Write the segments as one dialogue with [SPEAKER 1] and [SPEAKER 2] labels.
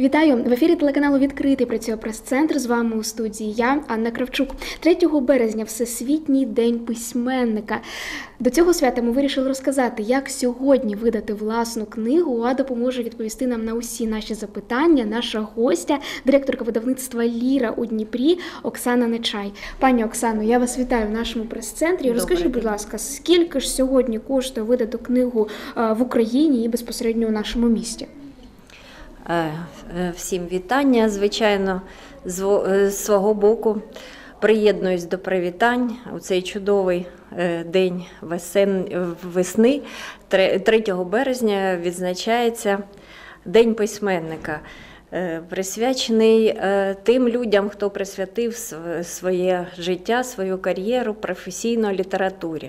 [SPEAKER 1] Вітаю! В ефірі телеканалу «Відкритий» працює прес-центр. З вами у студії я, Анна Кравчук. 3 березня – Всесвітній день письменника. До цього свята ми вирішили розказати, як сьогодні видати власну книгу, а допоможе відповісти нам на усі наші запитання наша гостя, директорка видавництва «Ліра» у Дніпрі Оксана Нечай. Пані Оксано, я вас вітаю в нашому прес-центрі. Розкажіть, будь ласка, скільки ж сьогодні коштує видати книгу в Україні і безпосередньо у нашому місті?
[SPEAKER 2] Всім вітання. Звичайно, з свого боку приєднуюсь до привітань у цей чудовий день весни. 3 березня відзначається День письменника, присвячений тим людям, хто присвятив своє життя, свою кар'єру професійно літературі.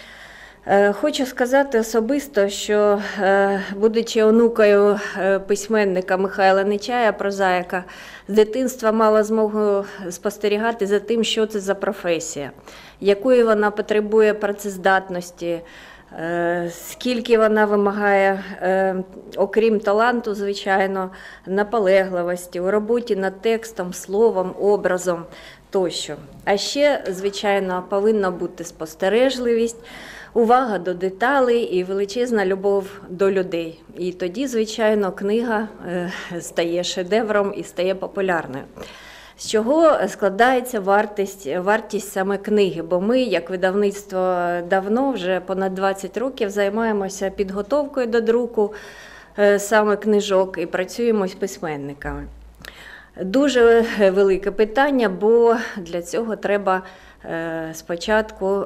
[SPEAKER 2] Хочу сказати особисто, що, будучи онукою письменника Михайла Нечая, прозаїка, з дитинства мала змогу спостерігати за тим, що це за професія, якої вона потребує працездатності, скільки вона вимагає, окрім таланту, звичайно, наполегливості у роботі над текстом, словом, образом тощо. А ще, звичайно, повинна бути спостережливість, увага до деталей і величезна любов до людей. І тоді, звичайно, книга стає шедевром і стає популярною. З чого складається вартість саме книги? Бо ми, як видавництво, давно, вже понад 20 років, займаємося підготовкою до друку саме книжок і працюємо з письменниками. Дуже велике питання, бо для цього треба спочатку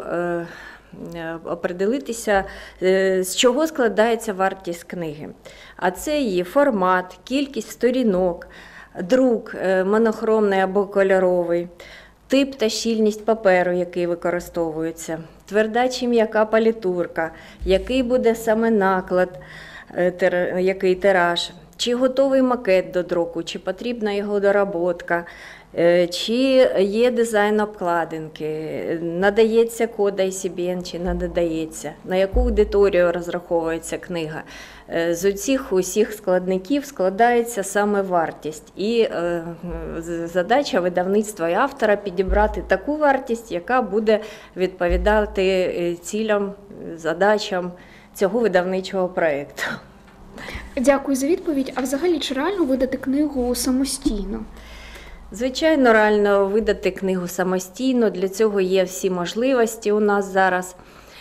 [SPEAKER 2] определитися, з чого складається вартість книги. А це її формат, кількість сторінок, друк монохромний або кольоровий, тип та щільність паперу, який використовується, тверда чи м'яка палітурка, який буде саме наклад, який тираж, чи готовий макет до друку, чи потрібна його доработка, чи є дизайн обкладинки, надається код ISBN чи не надається, на яку аудиторію розраховується книга. З усіх складників складається саме вартість. І задача видавництва і автора підібрати таку вартість, яка буде відповідати цілям, задачам цього видавничого проєкту.
[SPEAKER 1] Дякую за відповідь. А взагалі, чи реально видати книгу самостійно?
[SPEAKER 2] Звичайно, реально видати книгу самостійно, для цього є всі можливості у нас зараз.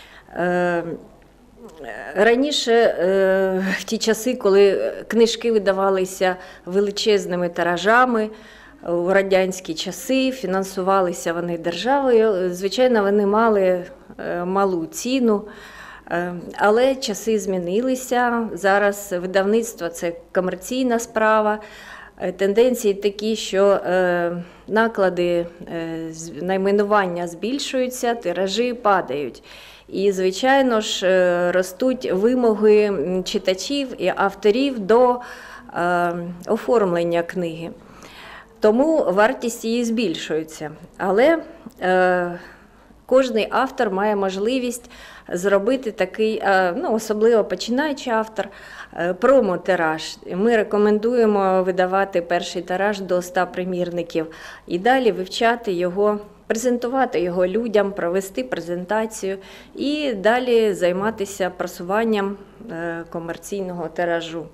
[SPEAKER 2] Раніше, в ті часи, коли книжки видавалися величезними тиражами, у радянські часи, фінансувалися вони державою, звичайно, вони мали малу ціну. Але часи змінилися, зараз видавництво – це комерційна справа, тенденції такі, що наклади найменування збільшуються, тиражі падають. І, звичайно ж, ростуть вимоги читачів і авторів до оформлення книги. Тому вартість її збільшується. Але кожний автор має можливість зробити такий, особливо починаючий автор, промо-тираж. Ми рекомендуємо видавати перший тираж до 100 примірників і далі вивчати його, презентувати його людям, провести презентацію і далі займатися просуванням комерційного тиражу.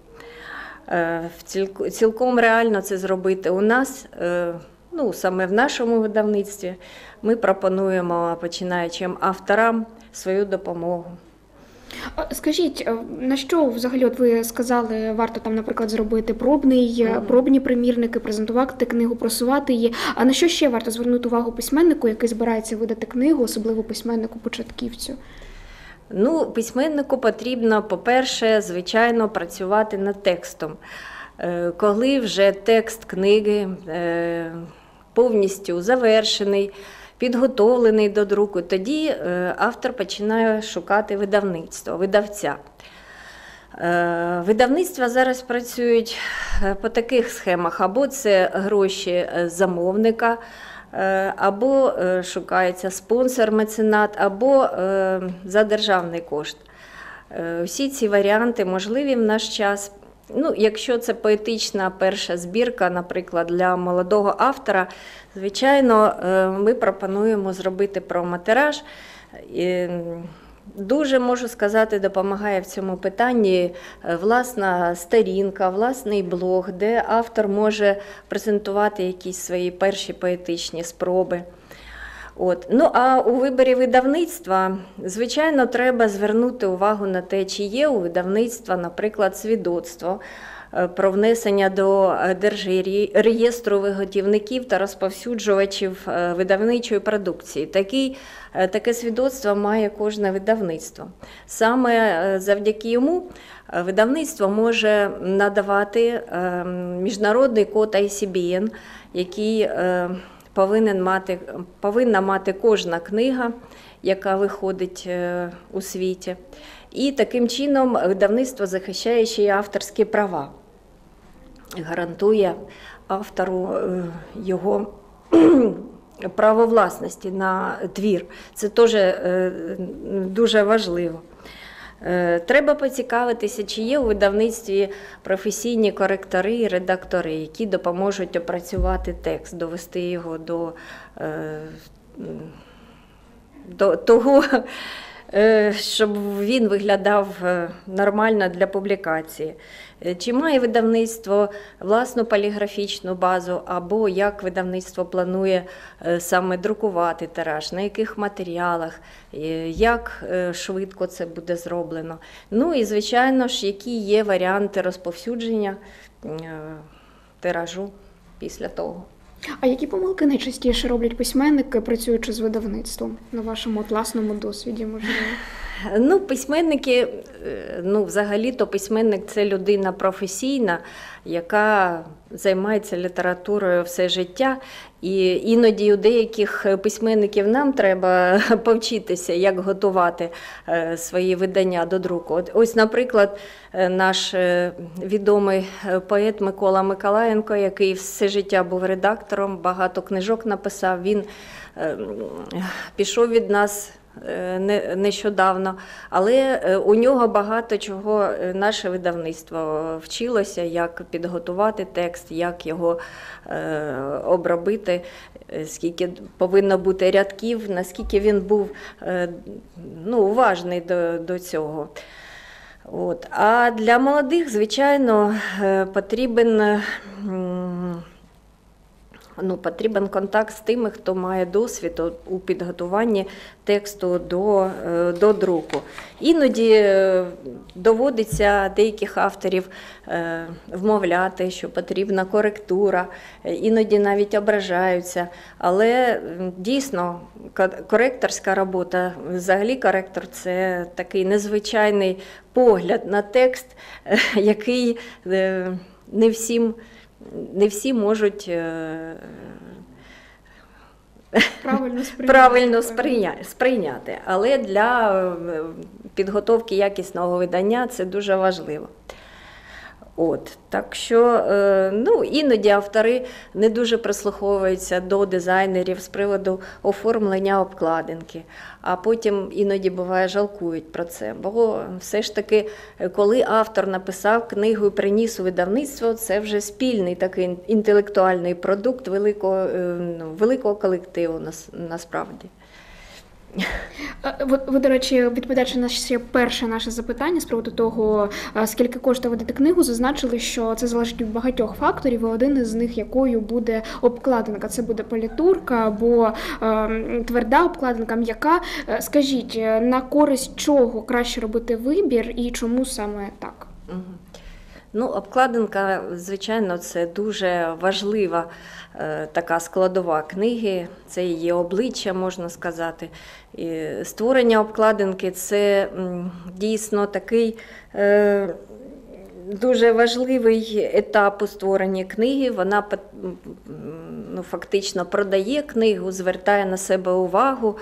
[SPEAKER 2] Цілком реально це зробити у нас, саме в нашому видавництві. Ми пропонуємо починаючим авторам свою допомогу.
[SPEAKER 1] Скажіть, на що взагалі, от ви сказали, варто там, наприклад, зробити пробні примірники, презентувати книгу, просувати її. А на що ще варто звернути увагу письменнику, який збирається видати книгу, особливо письменнику-початківцю?
[SPEAKER 2] Письменнику потрібно, по-перше, звичайно, працювати над текстом. Коли вже текст книги повністю завершений, підготовлений до друку, тоді автор починає шукати видавця. Видавництва зараз працюють по таких схемах: або це гроші замовника, або шукається спонсор-меценат, або за державний кошт. Всі ці варіанти можливі в наш час. Ну, якщо це поетична перша збірка, наприклад, для молодого автора, звичайно, ми пропонуємо зробити промотираж. Дуже, можу сказати, допомагає в цьому питанні власна сторінка, власний блог, де автор може презентувати якісь свої перші поетичні спроби. Ну, а у виборі видавництва, звичайно, треба звернути увагу на те, чи є у видавництва, наприклад, свідоцтво про внесення до Держреєстру виготівників та розповсюджувачів видавничої продукції. Таке свідоцтво має кожне видавництво. Саме завдяки йому видавництво може надавати міжнародний код ICBN, який повинна мати кожна книга, яка виходить у світі. І таким чином видавництво захищає ще й авторські права, гарантує автору його право власності на твір. Це теж дуже важливо. Треба поцікавитися, чи є у видавництві професійні коректори і редактори, які допоможуть опрацювати текст, довести його до того, щоб він виглядав нормально для публікації. Чи має видавництво власну поліграфічну базу, або як видавництво планує саме друкувати тираж, на яких матеріалах, як швидко це буде зроблено. Ну і, звичайно ж, які є варіанти розповсюдження тиражу після того.
[SPEAKER 1] А які помилки найчастіше роблять письменники, працюючи з видавництвом, на вашому власному досвіді, можливо?
[SPEAKER 2] Ну, письменники, взагалі-то письменник – це людина професійна, яка займається літературою все життя. І іноді у деяких письменників нам треба повчитися, як готувати свої видання до друку. Ось, наприклад, наш відомий поет Микола Миколаєнко, який все життя був редактором, багато книжок написав, він пішов від нас нещодавно, але у нього багато чого наше видавництво вчилося, як підготувати текст, як його обробити, скільки повинно бути рядків, наскільки він був уважний до цього. А для молодих, звичайно, потрібен контакт з тими, хто має досвід у підготуванні тексту до друку. Іноді доводиться деяких авторів вмовляти, що потрібна коректура, іноді навіть ображаються. Але дійсно коректорська робота, взагалі коректор – це такий незвичайний погляд на текст, який не всі можуть правильно сприйняти. Але для підготовки якісного видання це дуже важливо. Так що іноді автори не дуже прислуховуються до дизайнерів з приводу оформлення обкладинки, а потім іноді буває жалкують про це. Бо все ж таки, коли автор написав книгу і приніс у видавництво, це вже спільний такий інтелектуальний продукт великого колективу насправді.
[SPEAKER 1] Ви, до речі, відповідаючи на ще перше наше запитання з приводу того, скільки коштує видати книгу, зазначили, що це залежить від багатьох факторів, і один із них, якою буде обкладинка. Це буде політурка або тверда обкладинка, м'яка. Скажіть, на користь чого краще робити вибір і чому саме так?
[SPEAKER 2] Обкладинка, звичайно, це дуже важлива така складова книги, це її обличчя, можна сказати. І створення обкладинки – це дійсно такий дуже важливий етап у створенні книги. Вона фактично продає книгу, звертає на себе увагу.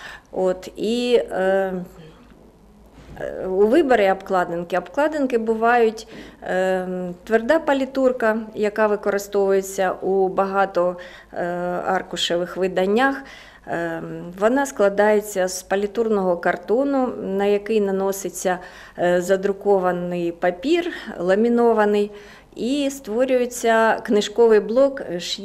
[SPEAKER 2] У виборі обкладинки бувають тверда палітурка, яка використовується у багатоаркушевих виданнях, Вона складається з палітурного картону, на який наноситься задрукований папір, ламінований, і створюється книжковий блок,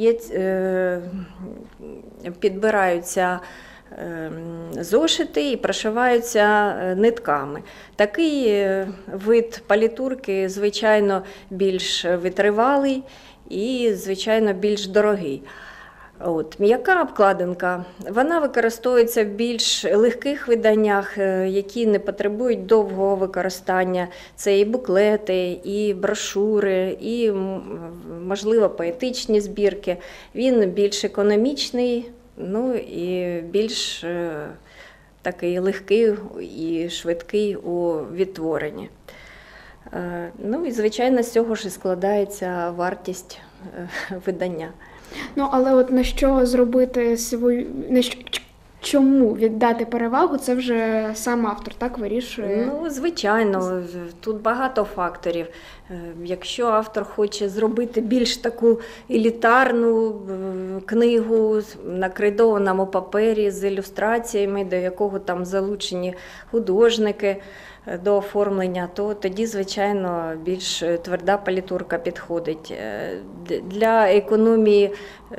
[SPEAKER 2] підбираються зошити і прошиваються нитками. Такий вид палітурки, звичайно, більш витривалий і, звичайно, більш дорогий. М'яка обкладинка, вона використовується в більш легких виданнях, які не потребують довгого використання. Це і буклети, і брошури, і, можливо, поетичні збірки. Він більш економічний, і більш такий легкий і швидкий у відтворенні. І, звичайно, з цього ж і складається вартість видання.
[SPEAKER 1] Але на що зробити чому віддати перевагу, це вже сам автор, так, вирішує?
[SPEAKER 2] Звичайно, тут багато факторів. Якщо автор хоче зробити більш таку елітарну книгу на крейдованому папері з ілюстраціями, до якого там залучені художники до оформлення, то тоді, звичайно, більш тверда палітурка підходить. Для економії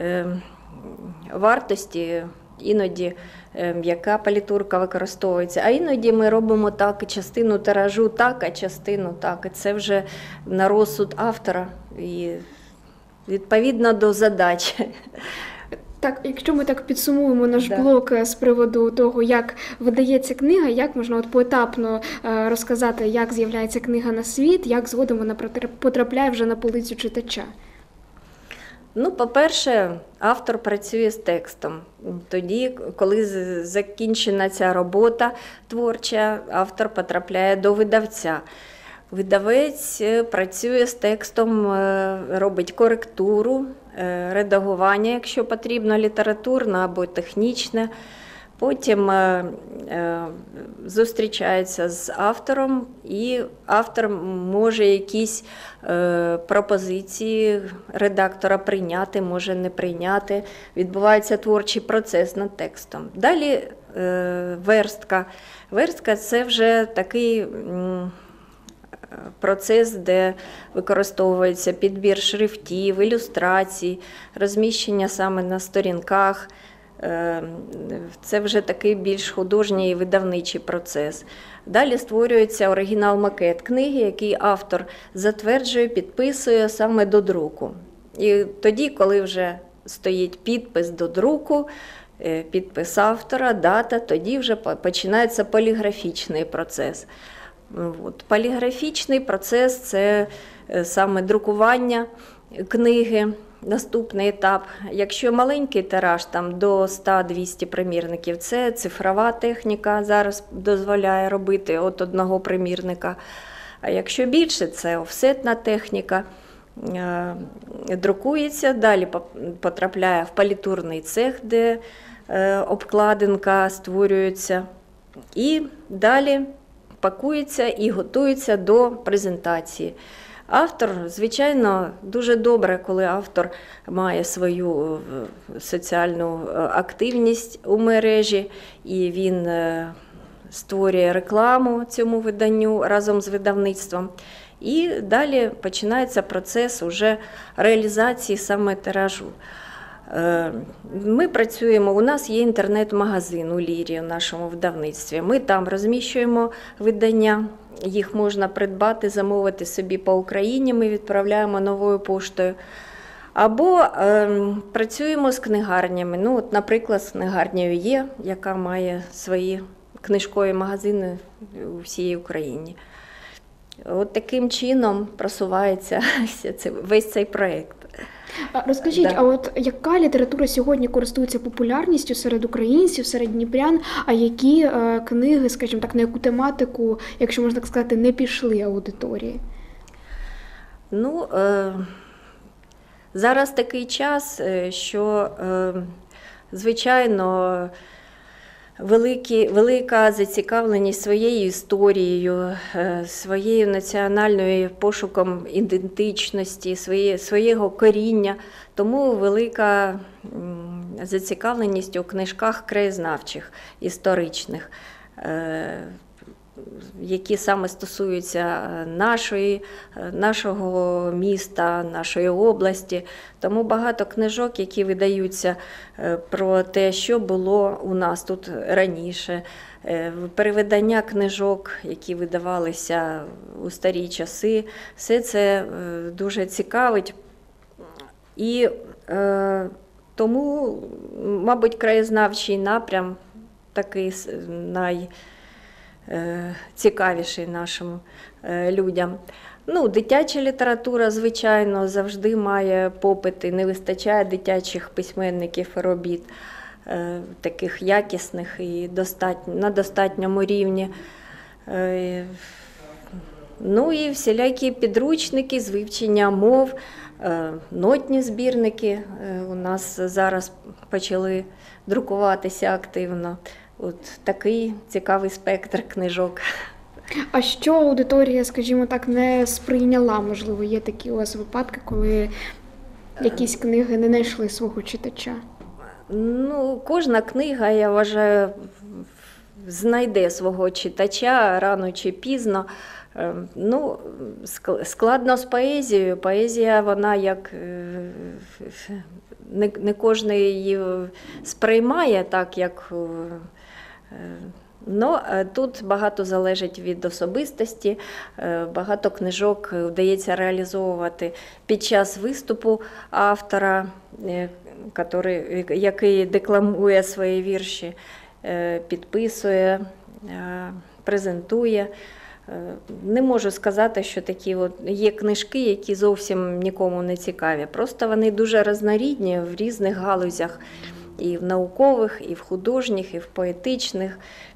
[SPEAKER 2] вартості іноді м'яка палітурка використовується, а іноді ми робимо так, частину тиражу так, а частину так. І це вже на розсуд автора і відповідно до задачі.
[SPEAKER 1] Так, якщо ми так підсумуємо наш блок з приводу того, як видається книга, як можна поетапно розказати, як з'являється книга на світ, як згодом вона потрапляє вже на полицю читача?
[SPEAKER 2] По-перше, автор працює з текстом. Тоді, коли закінчена ця робота творча, автор потрапляє до видавця. Видавець працює з текстом, робить коректуру, редагування, якщо потрібно, літературне або технічне. Потім зустрічається з автором, і автор може якісь пропозиції редактора прийняти, може не прийняти. Відбувається творчий процес над текстом. Далі верстка. Верстка – це вже такий процес, де використовується підбір шрифтів, ілюстрацій, розміщення саме на сторінках. Це вже такий більш художній і видавничий процес. Далі створюється оригінал-макет книги, який автор затверджує, підписує саме до друку. І тоді, коли вже стоїть підпис до друку, підпис автора, дата, тоді вже починається поліграфічний процес. Поліграфічний процес – це саме друкування книги. Наступний етап, якщо маленький тираж, там до 100-200 примірників, це цифрова техніка, зараз дозволяє робити от одного примірника. А якщо більше, це офсетна техніка, друкується, далі потрапляє в палітурний цех, де обкладинка створюється, і далі пакується і готується до презентації. Автор, звичайно, дуже добре, коли автор має свою соціальну активність у мережі, і він створює рекламу цьому виданню разом з видавництвом. І далі починається процес уже реалізації саме тиражу. Ми працюємо, у нас є інтернет-магазин у Лірі, в нашому видавництві. Ми там розміщуємо видання, їх можна придбати, замовити собі по Україні, ми відправляємо новою поштою. Або працюємо з книгарнями. Наприклад, з книгарнею «Є», яка має свої книжкові магазини у всій Україні. От таким чином просувається весь цей проєкт.
[SPEAKER 1] Розкажіть, а от яка література сьогодні користується популярністю серед українців, серед дніпрян, а які книги, скажімо так, на яку тематику, якщо можна так сказати, не пішли аудиторії?
[SPEAKER 2] Зараз такий час, що, звичайно, велика зацікавленість своєю історією, своєю національною пошуком ідентичності, свого коріння. Тому велика зацікавленість у книжках краєзнавчих, історичних, які саме стосуються нашого міста, нашої області. Тому багато книжок, які видаються про те, що було у нас тут раніше, перевидання книжок, які видавалися у старі часи, все це дуже цікавить. І тому, мабуть, краєзнавчий напрям такий найцікавіший нашим людям. Ну, дитяча література, звичайно, завжди має попит, і не вистачає дитячих письменників і робіт, таких якісних і на достатньому рівні. Ну і всілякі підручники з вивчення мов, нотні збірники у нас зараз почали друкуватися активно. От такий цікавий спектр книжок.
[SPEAKER 1] А що аудиторія, скажімо так, не сприйняла? Можливо, є такі у вас випадки, коли якісь книги не знайшли свого читача?
[SPEAKER 2] Ну, кожна книга, я вважаю, знайде свого читача рано чи пізно. Ну, складно з поезією. Поезія, вона як не кожен її сприймає так, як. Ну, тут багато залежить від особистості, багато книжок вдається реалізовувати під час виступу автора, який декламує свої вірші, підписує, презентує. Не можу сказати, що такі є книжки, які зовсім нікому не цікаві. Просто вони дуже різнорідні в різних галузях, і в наукових, і в художніх, і в поетичних.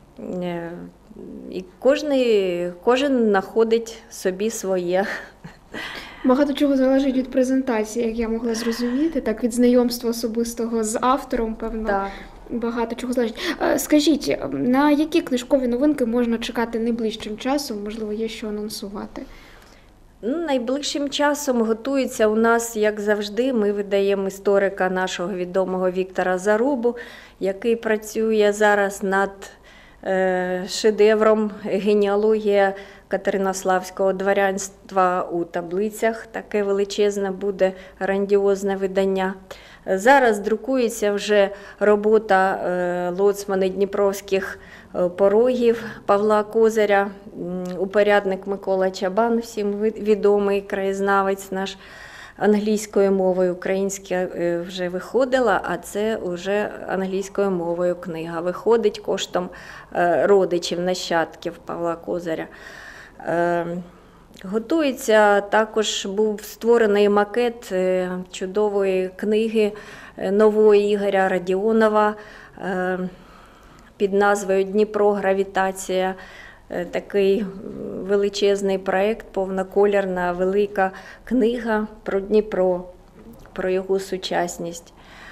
[SPEAKER 2] І кожен знаходить собі своє.
[SPEAKER 1] Багато чого залежить від презентації, як я могла зрозуміти, так, від знайомства особистого з автором, певно.
[SPEAKER 2] Так.
[SPEAKER 1] Багато чого залежить. Скажіть, на які книжкові новинки можна чекати найближчим часом? Можливо, є що анонсувати?
[SPEAKER 2] Найближчим часом готується у нас, як завжди, ми видаємо історика нашого відомого Віктора Зарубу, який працює зараз над шедевром «Генеалогія Катеринославського дворянства у таблицях». Таке величезне буде грандіозне видання. Зараз друкується вже робота лоцмана Дніпровських порогів Павла Козиря, упорядник Микола Чабан, всім відомий краєзнавець наш, англійською мовою. Українська вже виходила, а це вже англійською мовою книга. Виходить коштом родичів, нащадків Павла Козиря. Готується, також був створений макет чудової книги нової Ігоря Радіонова під назвою «Дніпро. Гравітація». Такий величезний проєкт, повнокольорна, велика книга про Дніпро, про його сучасність.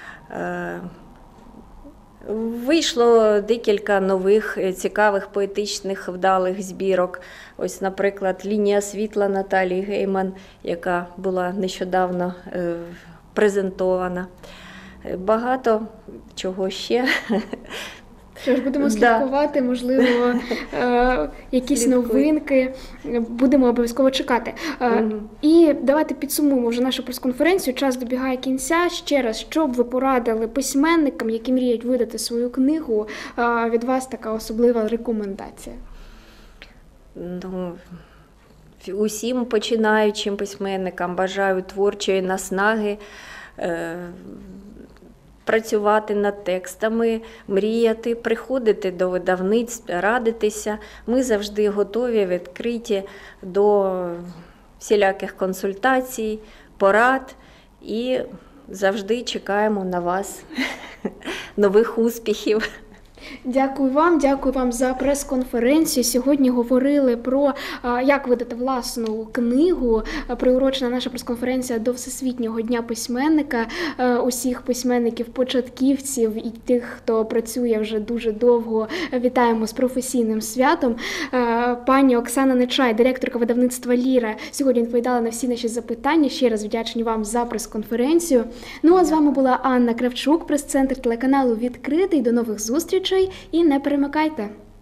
[SPEAKER 2] Вийшло декілька нових цікавих поетичних вдалих збірок. Ось, наприклад, «Лінія світла» Наталії Гейман, яка була нещодавно презентована. Багато чого ще.
[SPEAKER 1] Що ж, будемо слідкувати, можливо, якісь новинки, будемо обов'язково чекати. І давайте підсумуємо вже нашу прес-конференцію, час добігає кінця. Ще раз, що б ви порадили письменникам, які мріють видати свою книгу, від вас така особлива рекомендація?
[SPEAKER 2] Ну, усім починаючим письменникам бажаю творчої наснаги, працювати над текстами, мріяти, приходити до видавництв, радитися. Ми завжди готові, відкриті до всіляких консультацій, порад і завжди чекаємо на вас нових успіхів.
[SPEAKER 1] Дякую вам за прес-конференцію. Сьогодні говорили про як видати власну книгу. Приурочена наша прес-конференція до Всесвітнього дня письменника. Усіх письменників-початківців і тих, хто працює вже дуже довго, вітаємо з професійним святом. Пані Оксана Нечай, директорка видавництва «Ліра», сьогодні відповідала на всі наші запитання. Ще раз вдячні вам за прес-конференцію. Ну а з вами була Анна Кравчук, прес-центр телеканалу «Відкритий». До нових зустрічей і не перемикайте!